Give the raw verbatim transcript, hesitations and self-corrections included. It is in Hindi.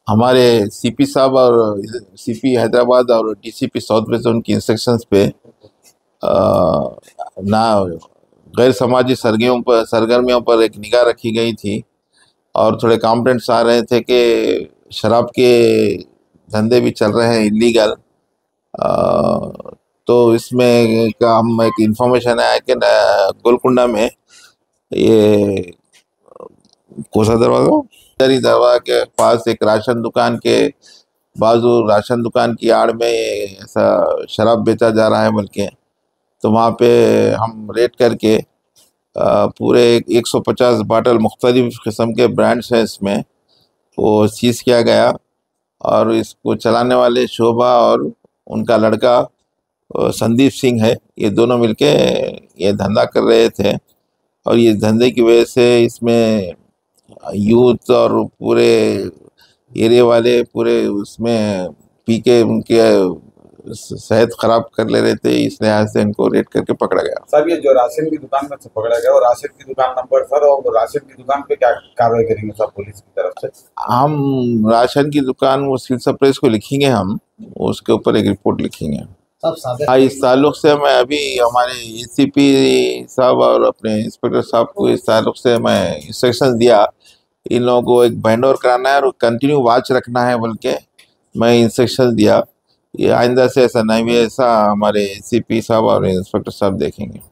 हमारे सीपी साहब और सीपी हैदराबाद और डीसीपी साउथ वेस्ट जोन की इंस्ट्रक्शंस पे आ, ना गैर समाजी सरगर्मियों पर सरगर्मियों पर एक निगाह रखी गई थी और थोड़े कंप्लेंट्स आ रहे थे कि शराब के धंधे भी चल रहे हैं इलीगल। तो इसमें का हम एक इंफॉर्मेशन आया कि गोलकुंडा में ये कोसा दरवाजा दरी दरवाजा के पास एक राशन दुकान के बाजू राशन दुकान की आड़ में ऐसा शराब बेचा जा रहा है बल्कि। तो वहाँ पे हम रेड करके पूरे एक सौ पचास बाटल मुख्तलिफ किस्म के ब्रांड्स हैं इसमें, वो सीज किया गया और इसको चलाने वाले शोभा और उनका लड़का संदीप सिंह है, ये दोनों मिलके ये धंधा कर रहे थे। और ये धंधे की वजह से इसमें यूथ और पूरे एरिया वाले पूरे उसमें पी के उनके सेहत खराब कर ले रहे थे, इस लिहाज से इनको रेड करके पकड़ा गया। सर ये जो राशन की दुकान में से पकड़ा गया और राशन की दुकान नंबर सर, और राशन की दुकान पे क्या कार्रवाई करेंगे सर पुलिस की तरफ से? हम राशन की दुकान वो सिविल सप्लाईज को लिखेंगे, हम उसके ऊपर एक रिपोर्ट लिखेंगे। हाँ, इस ताल्लुक से मैं अभी हमारे एसीपी साहब और अपने इंस्पेक्टर साहब को इस ताल्लुक से मैं इंस्ट्रक्शन दिया, इन लोगों को एक बैंड ओवर कराना है और कंटिन्यू वॉच रखना है, बल्कि मैं इंस्ट्रक्शन दिया। ये आइंदा से ऐसा नहीं भी, ऐसा हमारे एसीपी साहब और इंस्पेक्टर साहब देखेंगे।